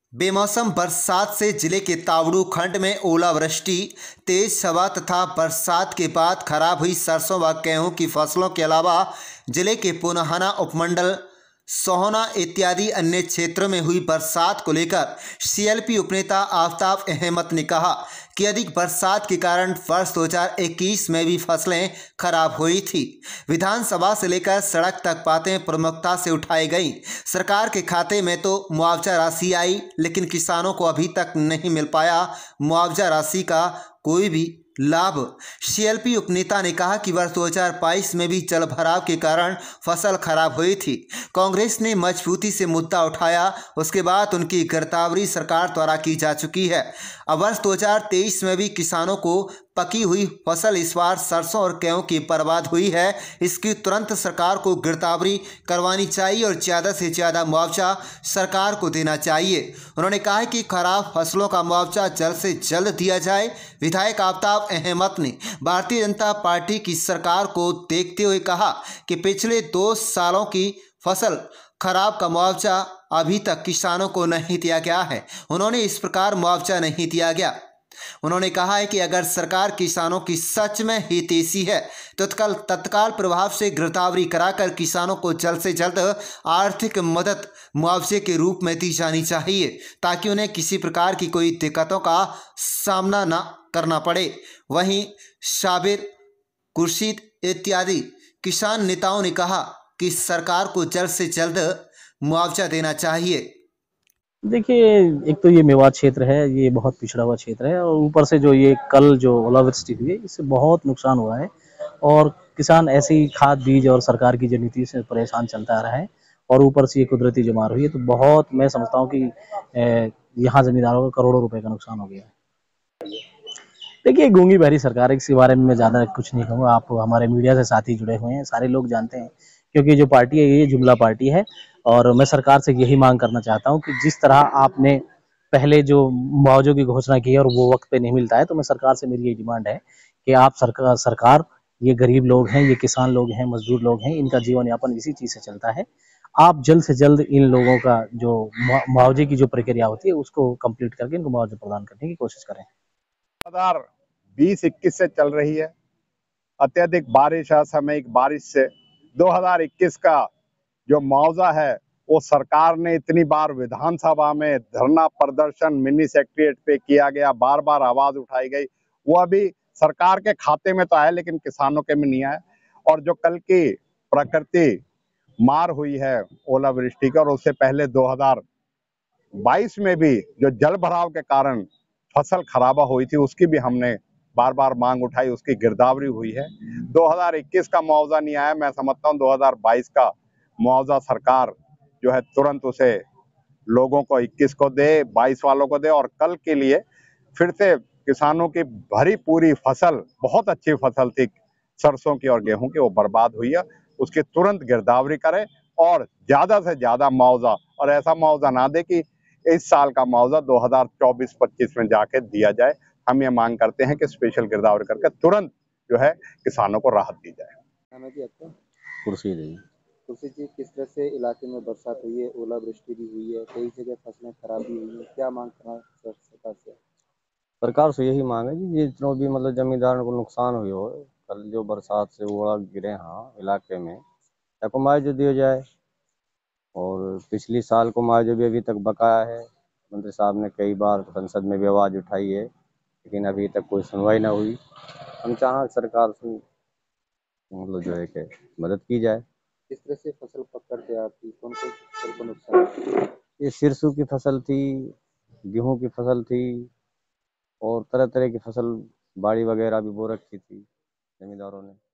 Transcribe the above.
बेमौसम बरसात से जिले के तावड़ू खंड में ओलावृष्टि, तेज हवा तथा बरसात के बाद खराब हुई सरसों व गेहूं की फसलों के अलावा जिले के पुनहाना उपमंडल सोहना इत्यादि अन्य क्षेत्रों में हुई बरसात को लेकर सीएलपी उपनेता आफताब अहमद ने कहा कि अधिक बरसात के कारण वर्ष 2021 में भी फसलें खराब हुई थी। विधानसभा से लेकर सड़क तक बातें प्रमुखता से उठाई गई। सरकार के खाते में तो मुआवजा राशि आई, लेकिन किसानों को अभी तक नहीं मिल पाया मुआवजा राशि का कोई भी लाभ। सीएलपी उपनेता ने कहा कि वर्ष 2022 में भी जल भराव के कारण फसल खराब हुई थी। कांग्रेस ने मजबूती से मुद्दा उठाया, उसके बाद उनकी गिरफ्तारी सरकार द्वारा की जा चुकी है। अब वर्ष 2023 में भी किसानों को पकी हुई फसल इस बार सरसों और गेहूं की बर्बाद हुई है। इसकी तुरंत सरकार को गिरफ्तारी करवानी चाहिए और ज़्यादा से ज़्यादा मुआवजा सरकार को देना चाहिए। उन्होंने कहा कि खराब फसलों का मुआवजा जल्द से जल्द दिया जाए। विधायक आफताब अहमद ने भारतीय जनता पार्टी की सरकार को देखते हुए कहा कि पिछले 2 सालों की फसल खराब का मुआवजा अभी तक किसानों को नहीं दिया गया है। उन्होंने इस प्रकार मुआवजा नहीं दिया गया। उन्होंने कहा है कि अगर सरकार किसानों की सच में हितैषी है तो तत्काल प्रभाव से गिरफ्तारी कराकर किसानों को जल्द से जल्द आर्थिक मदद मुआवजे के रूप में दी जानी चाहिए, ताकि उन्हें किसी प्रकार की कोई दिक्कतों का सामना न करना पड़े। वहीं साबिर, खुर्शीद इत्यादि किसान नेताओं ने कहा कि सरकार को जल्द से जल्द मुआवजा देना चाहिए। देखिए, एक तो ये मेवात क्षेत्र है, ये बहुत पिछड़ा हुआ क्षेत्र है और ऊपर से जो ये कल जो ओलावृष्टि हुई है, इससे बहुत नुकसान हुआ है और किसान ऐसे ही खाद बीज और सरकार की जो नीति से परेशान चलता आ रहा है और ऊपर से ये कुदरती जो मार हुई है, तो बहुत मैं समझता हूँ कि यहाँ जमींदारों का करोड़ों रुपए का नुकसान हो गया है। देखिए, गूंगी बहरी सरकार है, इसके बारे में मैं ज़्यादा कुछ नहीं कहूँगा। आप हमारे मीडिया से साथी जुड़े हुए हैं, सारे लोग जानते हैं, क्योंकि जो पार्टी है ये जुमला पार्टी है और मैं सरकार से यही मांग करना चाहता हूँ कि जिस तरह आपने पहले जो मुआवजे की घोषणा की है और वो वक्त पे नहीं मिलता है, तो मैं सरकार से मेरी ये डिमांड है कि आप सरकार ये गरीब लोग हैं, ये किसान लोग हैं, मजदूर लोग हैं, इनका जीवन यापन इसी चीज़ से चलता है। आप जल्द से जल्द इन लोगों का जो मुआवजे की जो प्रक्रिया होती है उसको कंप्लीट करके इनको मुआवजा प्रदान करने की कोशिश करें। 2020-21 से चल रही है। अत्यधिक बारिश, असामयिक बारिश से 2021 का जो मुआवजा है वो सरकार ने इतनी बार विधानसभा में धरना प्रदर्शन मिनी सेक्रेटेरिएट पे किया गया, बार बार आवाज उठाई गई, वो अभी सरकार के खाते में तो आया लेकिन किसानों के में नहीं आया। और जो कल की प्रकृति मार हुई है ओलावृष्टि का, और उससे पहले 2022 में भी जो जल भराव के कारण फसल खराबा हुई थी, उसकी भी हमने बार बार मांग उठाई, उसकी गिरदावरी हुई है। 2021 का मुआवजा नहीं आया, मैं समझता हूँ 2022 का मुआवजा सरकार जो है तुरंत उसे लोगों को 21 को दे, 22 वालों को दे। और कल के लिए फिर से किसानों की भरी पूरी फसल, बहुत अच्छी फसल थी सरसों की और गेहूं की, वो बर्बाद हुई है, उसकी तुरंत गिरदावरी करे और ज्यादा से ज्यादा मुआवजा, और ऐसा मुआवजा ना दे कि इस साल का मुआवजा 2024-25 में जाके दिया जाए। हम ये मांग करते हैं कि स्पेशल गिरदावरी करके तुरंत जो है किसानों को राहत दी जाए। खुर्शीद जी, किस तरह से इलाके में बरसात हुई है, ओलावृष्टि भी हुई है, कई जगह फसलें खराब भी हुई हैं, क्या मांग करना सरकार से? सरकार से यही मांग है कि जितनों भी मतलब जमींदारों को नुकसान हुई हो, कल जो बरसात से ओला गिरे हाँ इलाके में, को मुआवजा दिया जाए। और पिछली साल को मुआवजा भी अभी तक बकाया है। मंत्री साहब ने कई बार संसद में भी आवाज़ उठाई है, लेकिन अभी तक कोई सुनवाई ना हुई। हम चाहें सरकार से मतलब जो है कि मदद की जाए। किस तरह से फसल पकड़ के आती, कौन कौन फसल को नुकसान? ये सिरसों की फसल थी, गेहूं की फसल थी और तरह तरह की फसल बाड़ी वगैरह भी बो रखी थी जमींदारों ने।